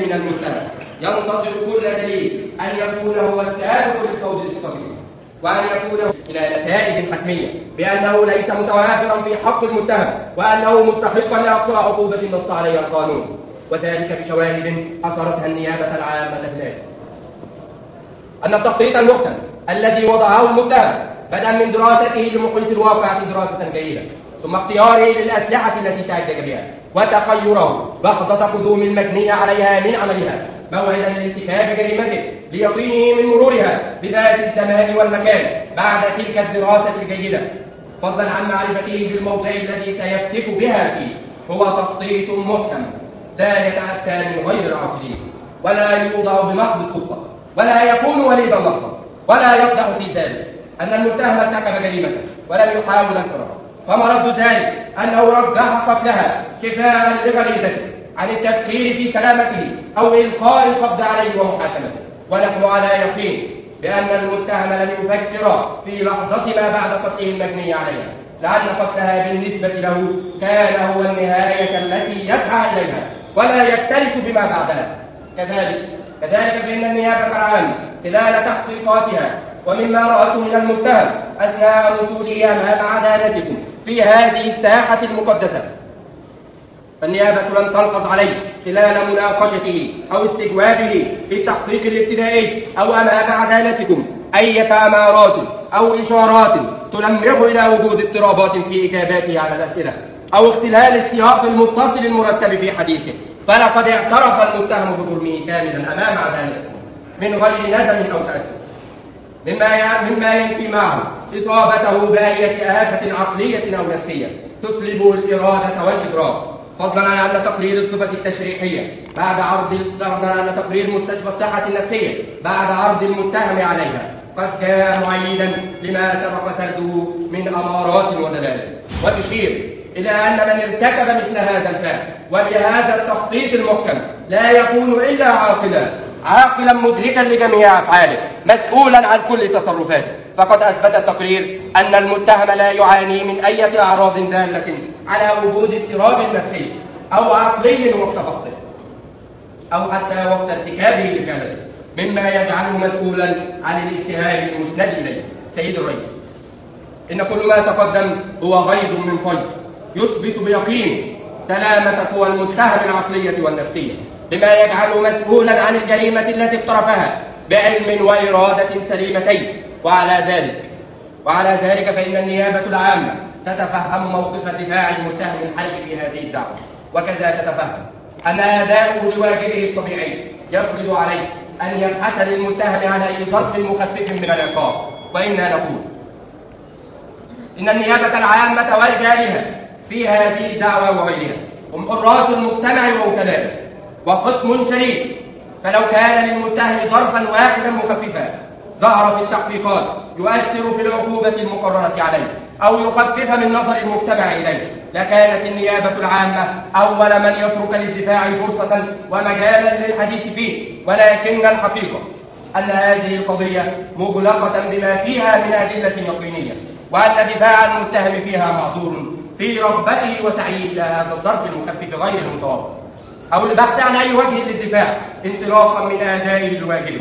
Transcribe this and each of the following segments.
من المتهم ينتظر كل دليل أن يكون هو السابق للفوز الصغير، وأن يكون إلى نتائج حتمية بأنه ليس متوافرا في حق المتهم، وأنه مستحقا لأقصى عقوبة نص عليها القانون، وذلك بشواهد أثرتها النيابة العامة الآتية: أن التخطيط المحكم الذي وضعه المتهم بدءا من دراسته لمحيط الواقع دراسة جيدة، ثم اختياره للأسلحة التي تعجج بها، وتخيره لحظة قدوم المجني عليها من عملها موعدا لارتكاب جريمته ليقينه من مرورها بذات الزمان والمكان بعد تلك الدراسة الجيدة، فضلا عن معرفته بالموضع الذي سيفتك بها فيه، هو تخطيط محكم لا يتأتى من غير العاقلين، ولا يوضع بمحض الصدفة، ولا يكون وليد اللحظة، ولا يقدح في ذلك أن المتهم ارتكب جريمة ولم يحاول انفراد، فمرد ذلك أنه رجح قتلها شفاء لغريزته عن التفكير في سلامته أو إلقاء القبض عليه ومحاكمته. ونحن على يقين بأن المتهم لم يفكر في لحظة ما بعد قتله المجني عليها، لأن قتلها بالنسبة له كان هو النهاية التي يسعى إليها ولا يكترث بما بعدها. كذلك فإن النيابة العامة خلال تحقيقاتها ومما رأته من المتهم أثناء وصوله أمام عدالتكم في هذه الساحة المقدسة، فالنيابة لم تلحظ عليه خلال مناقشته أو استجوابه في التحقيق الابتدائي أو أمام عدالتكم أي أمارات أو إشارات تلمح إلى وجود اضطرابات في إجاباته على الأسئلة أو اختلال السياق المتصل المرتب في حديثه، فلقد اعترف المتهم بجرمه كاملا أمام عدالتكم من غير ندم أو تأسف، مما ينفي معه إصابته بأية آفة عقلية أو نفسية تسلبه الإرادة والإدراك، فضلا عن أن تقرير الصفة التشريحية أن تقرير مستشفى الصحة النفسية بعد عرض المتهم عليها قد جاء معيدا لما سبق سرده من أمارات ودلائل، وتشير إلى أن من ارتكب مثل هذا الفعل وبهذا التخطيط المحكم لا يكون إلا عاقلا مدركا لجميع أفعاله مسؤولا عن كل تصرفاته، فقد أثبت التقرير أن المتهم لا يعاني من أي أعراض دالة على وجود اضطراب نفسي أو عقلي وقت قصده أو حتى وقت ارتكابه لفعله، مما يجعله مسؤولا عن الاتهام المسند إليه. سيد الرئيس، إن كل ما تقدم هو غيض من فيض يثبت بيقين سلامة قوى المتهم العقلية والنفسية، بما يجعله مسؤولا عن الجريمة التي اقترفها بعلم وإرادة سليمتين. وعلى ذلك فإن النيابة العامة تتفهم موقف دفاع المتهم الحي في هذه الدعوة، وكذا تتفهم أن أداؤه لواجبه الطبيعي يفرض عليه أن يبحث للمتهم عن أي ظرف مخفف من العقاب. وإنا نقول إن النيابة العامة ورجالها في هذه الدعوة وغيرها هم حراس المجتمع ووكلاءه وخصم شريف، فلو كان للمتهم ظرفا واحدا مخففا ظهر في التحقيقات يؤثر في العقوبة المقررة عليه أو يخفف من نظر المجتمع إليه، لكانت النيابة العامة أول من يترك للدفاع فرصة ومجالا للحديث فيه. ولكن الحقيقة أن هذه القضية مغلقة بما فيها من أدلة يقينية، وأن دفاع المتهم فيها معذور في رغبته وسعيه إلى هذا الظرف المخفف غير المتوقع أو البحث عن أي وجه للدفاع انطلاقا من أدائه الواجب.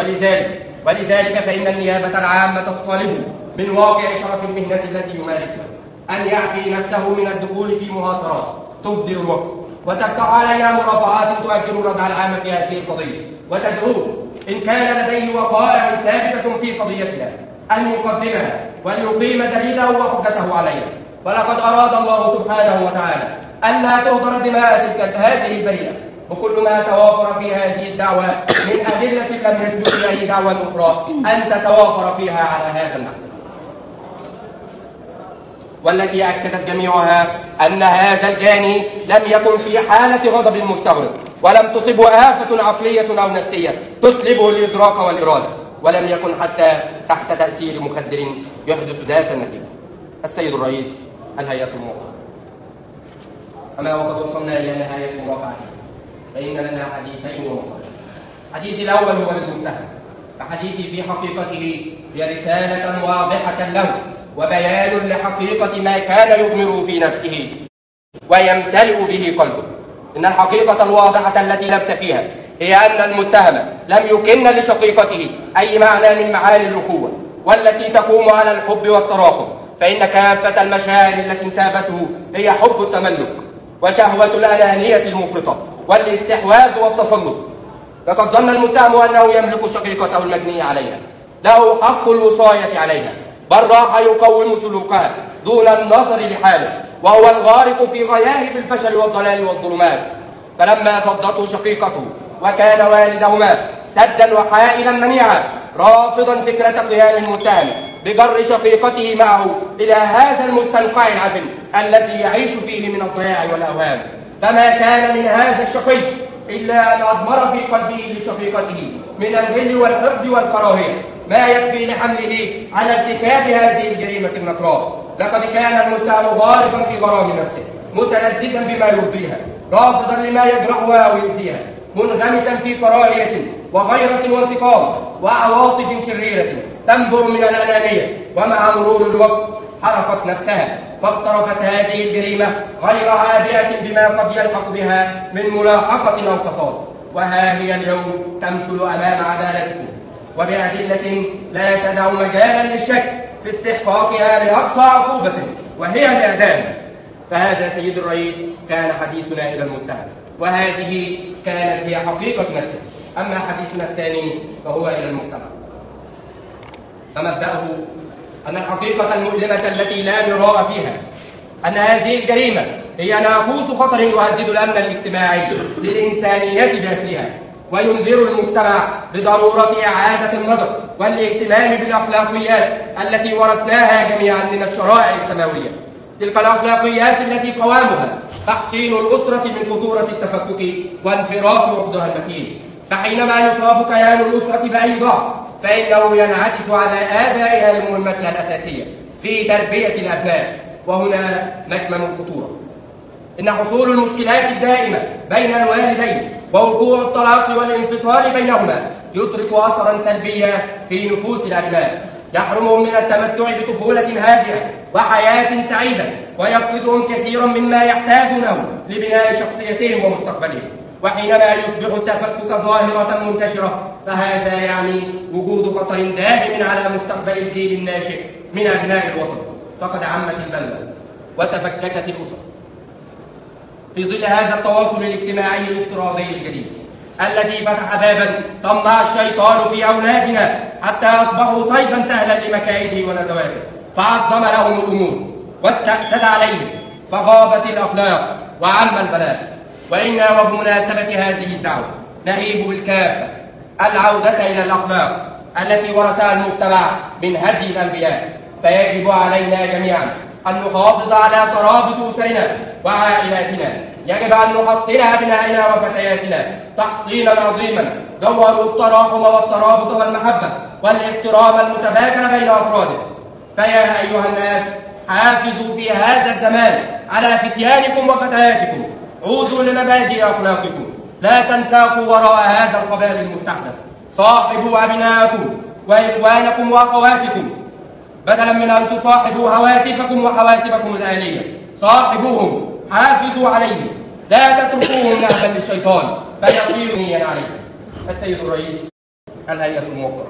ولذلك فإن النيابة العامة تطالب من واقع شرف المهنة التي يمارسها أن يعفي نفسه من الدخول في مهاترات تبدل الوقت وتفتح عليها مرافعات تؤجل الردع العام في هذه القضية، وتدعوه إن كان لديه وقائع ثابتة في قضيتنا أن يقدمها وليقيم دليله وحجته عليها. ولقد أراد الله سبحانه وتعالى ألا تهدر دماء هذه البريئة، وكل ما توافر في هذه الدعوة من أدلة لم يثبت في أي دعوة أخرى أن تتوافر فيها على هذا النحو، والتي أكدت جميعها أن هذا الجاني لم يكن في حالة غضب مستغرق، ولم تصبه آفة عقلية أو نفسية تسلبه الإدراك والإرادة، ولم يكن حتى تحت تأثير مخدر يحدث ذات النتيجة. السيد الرئيس، الهيئة الموقعة، أما وقد وصلنا إلى نهاية مرافعتنا، فإن لنا حديثين ومقالين. الحديث الأول هو للمتهم، فحديثي في حقيقته هي رسالة واضحة له وبيان لحقيقة ما كان يضمر في نفسه ويمتلئ به قلبه. إن الحقيقة الواضحة التي لبس فيها هي أن المتهم لم يكن لشقيقته أي معنى من معاني الأخوة والتي تقوم على الحب والتراحم، فإن كافة المشاعر التي انتابته هي حب التملك وشهوة الأنانية المفرطة والاستحواذ والتسلط. لقد ظن المتهم أنه يملك شقيقته المجني عليها، له حق الوصاية عليها، بل راح يقوم سلوكها دون النظر لحاله، وهو الغارق في غياهب الفشل والضلال والظلمات. فلما صدته شقيقته وكان والدهما سدا وحائلا منيعا، رافضا فكرة قيام المتهم بجر شقيقته معه إلى هذا المستنقع العفن الذي يعيش فيه من الضياع والأوهام، فما كان من هذا الشقي إلا أن أضمر في قلبه لشقيقته من الغل والحقد والكراهية ما يكفي لحمله على ارتكاب هذه الجريمة النكراء. لقد كان المتهم غارقا في غرام نفسه، متلذذا بما يرضيها، رافضا لما يجرحها ويؤذيها، منغمسا في كراهية وغيرة وانتقام وعواطف شريرة تنبر من الأنانية. ومع مرور الوقت حرقت نفسها، فاقترفت هذه الجريمة غير عابئة بما قد يلحق بها من ملاحقة أو قصاص، وها هي اليوم تمثل أمام عدالتكم وبأدلة لا تدع مجالا للشك في استحقاقها لأقصى عقوبة وهي الإعدام. فهذا سيد الرئيس كان حديثنا إلى المتهم، وهذه كانت هي حقيقة نفسه. أما حديثنا الثاني فهو إلى المجتمع، فمبدأه أن الحقيقة المؤلمة التي لا مراء فيها أن هذه الجريمة هي ناقوس خطر يهدد الأمن الاجتماعي للإنسانية بأسرها، وينذر المجتمع بضرورة إعادة النظر والاهتمام بالأخلاقيات التي ورثناها جميعا من الشرائع السماوية، تلك الأخلاقيات التي قوامها تحصين الأسرة من خطورة التفكك وانفراط عقدها المتين. فحينما يصاب كيان الأسرة بأي ضعف فإنه ينعكس على آبائها لمهمتها الأساسية في تربية الأبناء، وهنا مكمن الخطورة. إن حصول المشكلات الدائمة بين الوالدين ووقوع الطلاق والانفصال بينهما يترك أثرا سلبيا في نفوس الأبناء، يحرمهم من التمتع بطفولة هادئة وحياة سعيدة، ويفقدهم كثيرا مما يحتاجونه لبناء شخصيتهم ومستقبلهم. وحينما يصبح التفكك ظاهرة منتشرة فهذا يعني وجود خطر دائم على مستقبل الجيل الناشئ من أبناء الوطن. فقد عمت البلوى وتفككت الأسر في ظل هذا التواصل الاجتماعي الافتراضي الجديد الذي فتح بابا طمع الشيطان في أولادنا حتى أصبحوا صيدا سهلا لمكائده ونزواته، فعظم لهم الأمور واستأسد عليهم، فغابت الأخلاق وعم البلاء. وإنا وبمناسبة هذه الدعوة نهيب بالكافة العودة إلى الأخلاق التي ورثها المجتمع من هدي الأنبياء. فيجب علينا جميعا أن نحافظ على ترابط أسرنا وعائلاتنا، يجب أن نحصن أبنائنا وفتياتنا تحصينا عظيما جوهروا التراحم والترابط والمحبة والاحترام المتبادل بين أفراده. فيا أيها الناس، حافظوا في هذا الزمان على فتيانكم وفتياتكم، عودوا لمبادئ أخلاقكم، لا تنساقوا وراء هذا القبال المستحدث، صاحبوا أبناءكم وإخوانكم وأخواتكم بدلا من أن تصاحبوا هواتفكم وحواسبكم الآلية، صاحبوهم، حافظوا عليهم، لا تتركوهم نهبا للشيطان فيطير نيا عليهم. السيد الرئيس الهيئة الموقرة،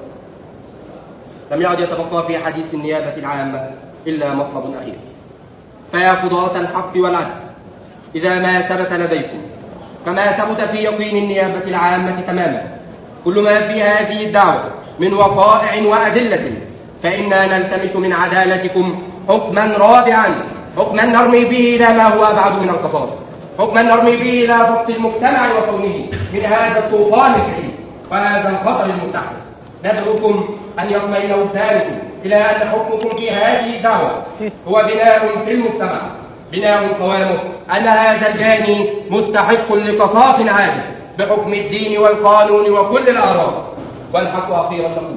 لم يعد يتبقى في حديث النيابة العامة إلا مطلب أخير. فيا قضاة الحق والعدل، إذا ما ثبت لديكم كما ثبت في يقين النيابة العامة تماما كل ما في هذه الدعوة من وقائع وأدلة، فإنا نلتمس من عدالتكم حكما رادعا، حكما نرمي به إلى ما هو أبعد من القصاص، حكما نرمي به إلى ضبط المجتمع وكونه من هذا الطوفان الكثير وهذا الخطر المستحدث. ندعوكم أن يطمئن وجدانكم إلى أن حكمكم في هذه الدعوة هو بناء في المجتمع، بناء قوامه أن هذا الجاني مستحق لقصاص عادل بحكم الدين والقانون وكل الأعراض. والحق أخيرا نقول: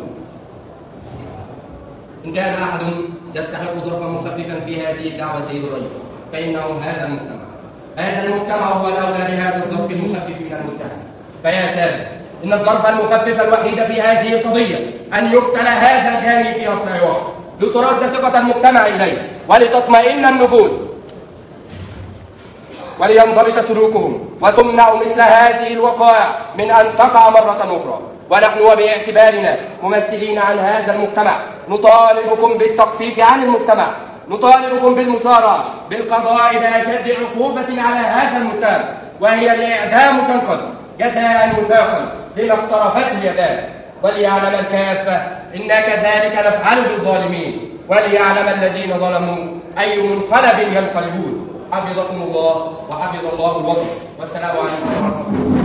إن كان أحد يستحق ظرفا مخففا في هذه الدعوة سيد الرئيس فإنه هذا المجتمع. هذا المجتمع هو الأولى بهذا الظرف المخفف من المتهم. فيا سادة، إن الظرف المخفف الوحيد في هذه القضية أن يقتل هذا الجاني في أسرع وقت لترد ثقة المجتمع إليه ولتطمئن النفوس. ولينضبط سلوكهم وتمنع مثل هذه الوقائع من أن تقع مرة أخرى. ونحن وباعتبارنا ممثلين عن هذا المجتمع نطالبكم بالتخفيف عن المجتمع، نطالبكم بالمسارعة بالقضاء بأشد عقوبة على هذا المتهم، وهي الإعدام شنقا جزاء وفاقا لما اقترفته يداه. وليعلم الكافة إنا كذلك نفعل بالظالمين، وليعلم الذين ظلموا أي منقلب ينقلبون. حفظكم الله وحفظ الله الوطن، والسلام عليكم ورحمة الله.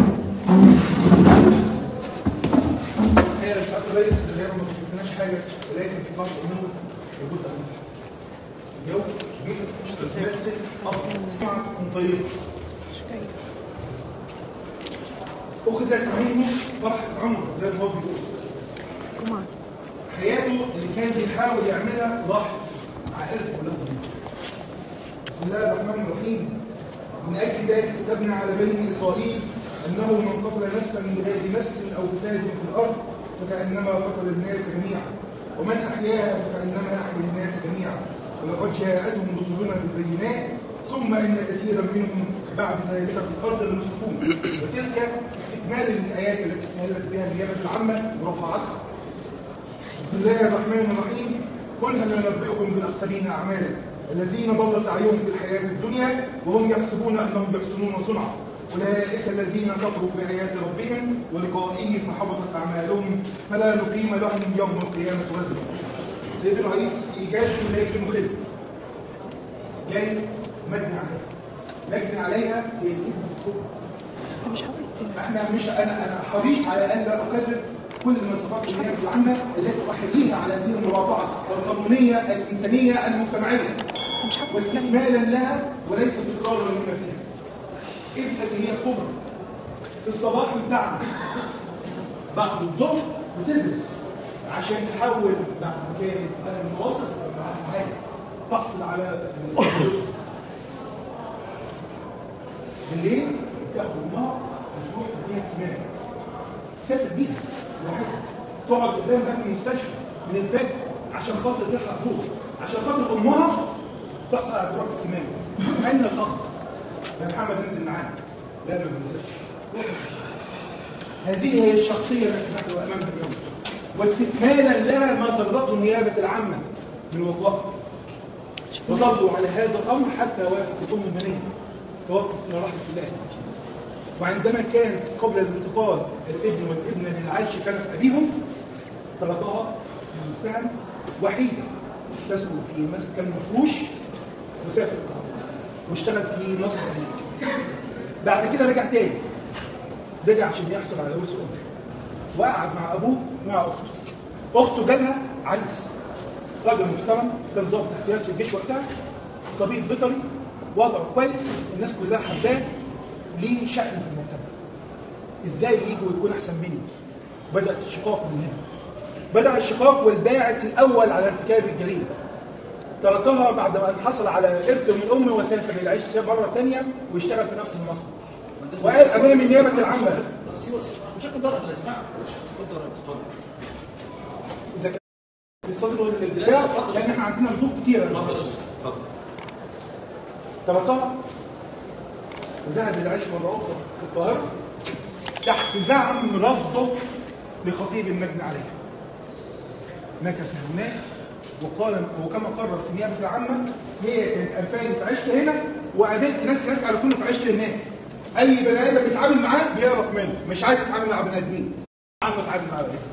الرئيس اللي ما شفناش حاجه، ولكن في بعض الامور لابد ان نفهم. اليوم جيت تمثل افضل طيب اخذت منه فرحه عمره زي ما هو بيقول. حياته اللي كان بيحاول يعملها راحت عائلته كلها. بسم الله الرحمن الرحيم. من اجل ذلك كتبنا على بني اسرائيل انه من قتل نفسا من غير نفس او فساد في الارض فكأنما قتل الناس جميعا، ومن أحياها فكأنما أحيا الناس جميعا، ولقد جاءتهم رسلنا بالبينات ثم إن كثيرا منهم بعد ذلك في الأرض لمسرفون. وتلك استكمال للآيات التي استهلت بها النيابة العامة ورفعتها. بسم الله الرحمن الرحيم. قل هل ننبئكم بالأخسرين أعمالا الذين ضل سعيهم في الحياة الدنيا وهم يحسبون أنهم يحسنون صنعا أولئك الذين كفروا بآيات ربهم ولقائه فحبطت أعمالهم فلا نقيم لهم يوم القيامة وزنا. سيد الرئيس إيجاز ولاية المخل جاي مجني عليها، مجني عليها هي أنا حريص على أن لا أكرر كل المواصفات النيابة العامة التي أحييها على هذه المرافعة القانونية الإنسانية المجتمعية واستكمالا لها وليس تكرارا لما فيها. إذ هي خبرة في الصباح بتاعنا بعد الظهر بتدرس عشان تحول بعد كانت المتوسط بعد حاجة تحصل على بالليل تاخد النهار تروح تديها كمان تسافر بيها لوحدها تقعد قدام باب المستشفى من الفجر عشان خاطر تلحق ظهر عشان خاطر امها تحصل على دكتور كمان. عندنا الاخ يا محمد انزل معانا. لا ما بنزلش. هذه هي الشخصيه التي نحن امامها اليوم واستكمالا لها ما صدرته النيابه العامه من وقائع وصلوا على هذا الامر حتى وافت ام المنيه توفت الى رحمه الله. وعندما كان قبل الانتقال الابن والابنه للعيش كان في ابيهم تركها المتهم وحيده تسكن في مسكن مفروش وسافر واشتغل في مصر. بعد كده رجع تاني رجع عشان يحصل على ورث امه وقعد مع ابوه مع اخته جالها عريس راجل محترم كان ضابط احتياطي في الجيش وقتها طبيب بيطري وضعه كويس الناس كلها حباه ليه شأن في المجتمع ازاي يجي ويكون احسن مني. بدأ الشقاق من هنا بدأ الشقاق والباعث الاول على ارتكاب الجريمه تركها بعد ما حصل على ارث من امه وسافر للعيش مره ثانيه ويشتغل في نفس المصنع وقال امام النيابه العامه مش هتقدر اسمع اذا كان في الصدر والدفاع لان احنا عندنا ردود كتيره. تركها وذهب للعيش مره اخرى في القاهره تحت زعم رفضه لخطيب المجني عليه. مكث هناك وقال وكما قرر في النيابه العامه هي كانت الفاني عشت هنا وقابلت ناس هناك على كل عشت هناك. اي بني ادم بيتعامل معاه بيعرف منه مش عايز يتعامل مع بني ادمين عنه يتعامل معاه ايه.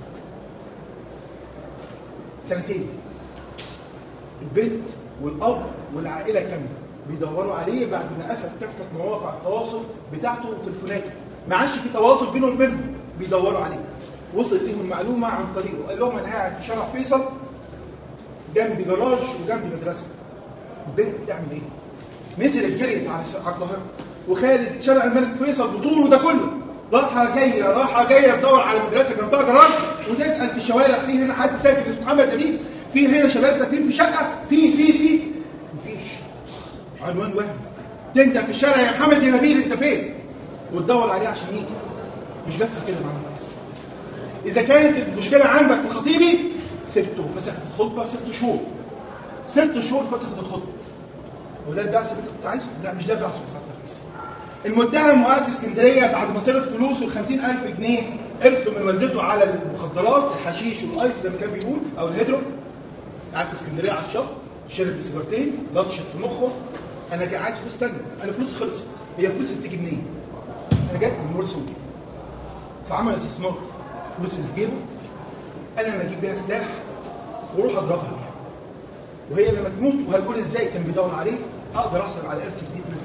سنتين البنت والاب والعائله كامله بيدوروا عليه بعد ما قفل كافه مواقع التواصل بتاعته وتليفوناته ما عادش في تواصل بينهم وبينهم بيدوروا عليه. وصلت لهم المعلومه عن طريقه قال لهم انا قاعد في شارع فيصل جنب جراج وجنب مدرسه. البنت بتعمل ايه؟ نزلت جريت على القاهره وخالد شارع الملك فيصل بطوله ده كله راحه جايه تدور على مدرسه جنبها جراج وتسال في الشوارع في هنا حد ساكن اسمه محمد امين في هنا شباب ساكنين في شقه في مفيش عنوان وهم. انت في الشارع يا محمد يا نبيل انت فين؟ وتدور عليه عشان يجي. مش بس كده مع الناس. اذا كانت المشكله عندك في خطيبي سبته وفسخت الخطبه 6 شهور 6 شهور فسخت الخطبه وده البعث اللي انت عايزه؟ لا مش ده البعث يا سعاده الرئيس. المتهم وقعد في اسكندريه بعد ما صرف فلوسه ال 50,000 جنيه ارثوا من والدته على المخدرات، الحشيش والايس زي ما كان بيقول او الهيدرو. قاعد في اسكندريه على الشط، شرب سيجارتين، لطشت في مخه. انا عايز فلوس ثانيه، انا فلوسي خلصت، هي فلوس بتيجي منين؟ انا جاي من ورثه. فعمل استثمار فلوس اللي في جيبه، انا لما اجيب بيها سلاح واروح اضربها بيها، وهي لما تموت وهنقول ازاي كان بيدور عليه اقدر احصل على ارث جديد منه.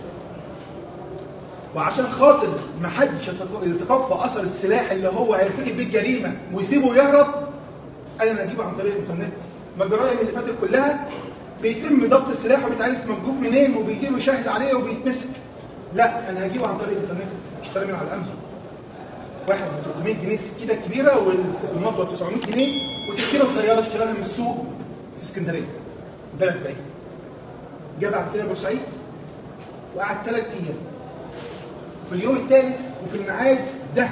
وعشان خاطر ما حدش يتقفى اثر السلاح اللي هو هيرتكب بيه الجريمه ويسيبه يهرب، انا اجيبه عن طريق الانترنت. ما الجرائم اللي فاتت كلها بيتم ضبط السلاح وبيتعرف موجود منين وبيجي له شاهد عليه وبيتمسك. لا، انا هجيبه عن طريق الانترنت، اشتري من على امازون. واحد ب 300 جنيه السكينه الكبيره والمطوه ب 900 جنيه، وسكينه صغيره اشتراها من السوق في اسكندريه بلد بعيد. جاب بعد كده بورسعيد وقعد 3 ايام. في اليوم الثالث وفي الميعاد ده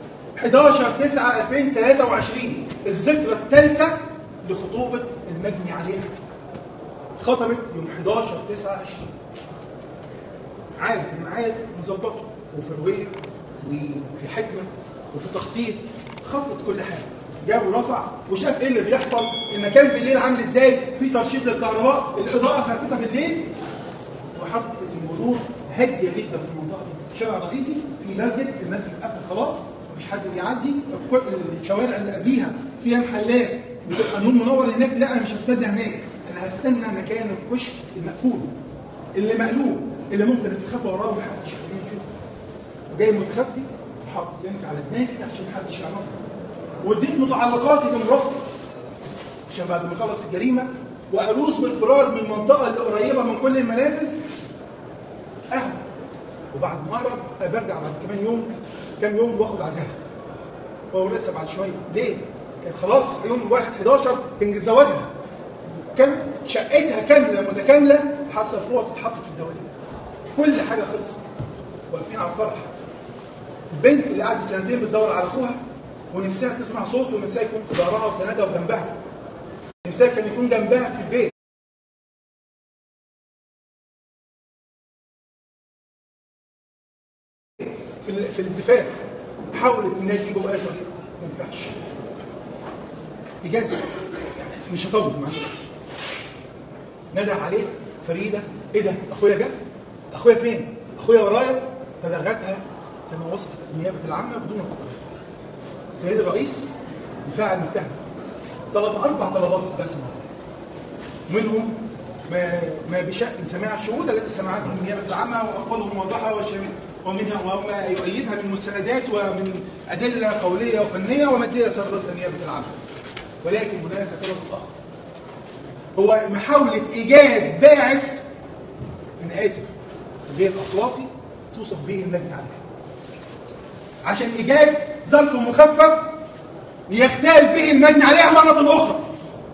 11/9/2023 الذكرى الثالثه لخطوبه المجني عليها. خطبت يوم 11/9/20. عارف الميعاد مظبطه وفي روايه وفي حكمه وفي تخطيط، خطط كل حاجه. جاب ورفع وشاف ايه اللي بيحصل، المكان بالليل عامل ازاي، في ترشيد للكهرباء، الاضاءه خافته بالليل، وحطت المرور هاديه جدا في المنطقه دي. شارع رئيسي في مسجد، المسجد قفل خلاص مفيش حد بيعدي، كل الشوارع اللي قبليها فيها محلات بتبقى النور منور هناك. لا، انا مش هستنى هناك، انا هستنى مكان الكشك المقفول اللي مقلوب اللي ممكن تستخبى وراه ومحدش يشوفه. وجاي متخفي حط يمك على دماغي عشان محدش يعرفه، واديت متعلقاتي لمرافقي عشان بعد ما خلص الجريمه واروس بالفرار من المنطقه اللي قريبه من كل المنافذ اهو. وبعد ما اهرب برجع بعد كام يوم واخد عزاها. هو لسه بعد شويه ليه؟ كانت خلاص يوم 1/11 كان زواجها، كان شقتها كامله متكامله، حتى الفوط اتحطت في الدواليب، كل حاجه خلصت. واقفين على الفرح. البنت اللي قعدت 2 سنين بتدور على اخوها ونفسها تسمع صوته ونفسها يكون في ظهرها وسندها وجنبها، نفسها كان يكون جنبها في البيت. في الاتفاق حاولت انها تجيبه باي طريقه، ما ينفعش. اجازه مش هطول معلش. نده عليه فريده، ايه ده؟ اخويا جه؟ اخويا فين؟ اخويا ورايا. فلغتها كما وصفت النيابه العامه بدون توقف. السيد الرئيس دفاع المتهم طلب 4 طلبات رسميه، منهم ما بشأن سماع الشهود التي سمعتهم النيابه العامه واقوالهم واضحه وشامله، وما يؤيدها من مستندات ومن ادله قوليه وفنيه وماديه صدرت النيابه العامه. ولكن هناك طلب اخر، هو محاوله ايجاد باعث، انا اسف، غير اخلاقي توصف به المجني عليه، عشان ايجاد ظرف مخفف يختال به المجني عليها مره اخرى.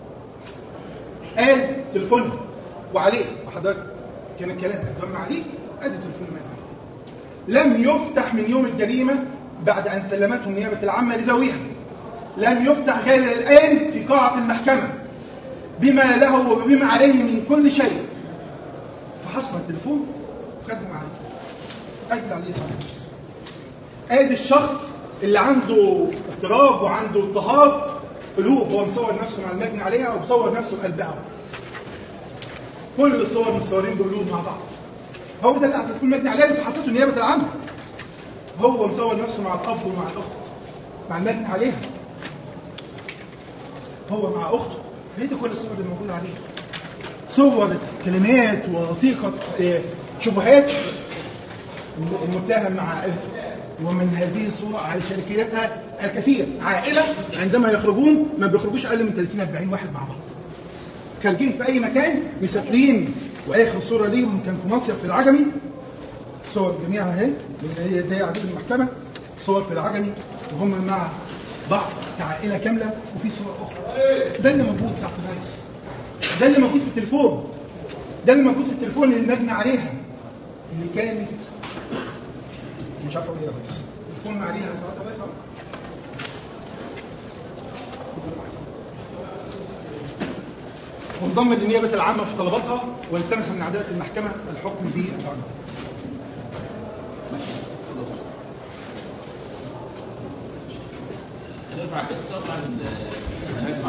قال تليفونها وعليه، وحضرتك كان الكلام اتجمع عليه، ادي تليفون المجني عليه. لم يفتح من يوم الجريمه بعد ان سلمته النيابه العامه لذويها، لم يفتح غير الان في قاعه المحكمه بما له وبما عليه من كل شيء. فحصل التليفون وخدهم عليه، اجل عليه صحيح. ادي الشخص اللي عنده اضطراب وعنده اضطهاد قلوب، هو مصور نفسه مع المجني عليها ومصور نفسه بقلبها. كل الصور متصورين بقلوب مع بعض. هو ده اللي على التليفون المجني عليها اللي حصلته النيابه العامه. هو مصور نفسه مع الاب ومع الاخت مع المجني عليها. هو مع اخته. هي دي كل الصور اللي موجوده عليها. صور كلمات وثيقه شبهات المتهم مع عائلته. ومن هذه الصورة على شركاتها الكثير. عائلة عندما يخرجون ما بيخرجوش أقل من 30-40 واحد مع بعض. خارجين في أي مكان، مسافرين، وآخر صورة ليهم كان في مصيف في العجمي. صور جميعها اهي، هي زي عدد المحكمة. صور في العجمي وهم مع بعض كعائلة كاملة، وفي صور أخرى. ده اللي موجود ساعة الرئيس. ده اللي موجود في التليفون. ده اللي موجود في التليفون اللي المجني عليها، اللي كانت مش عارف اقول ايه يا ريس. التليفون عليها ساعتها بس وانضم للنيابه العامه في طلباتها، والتمس من عداله المحكمه الحكم بالتعنت. ترفع باتصال عن الناس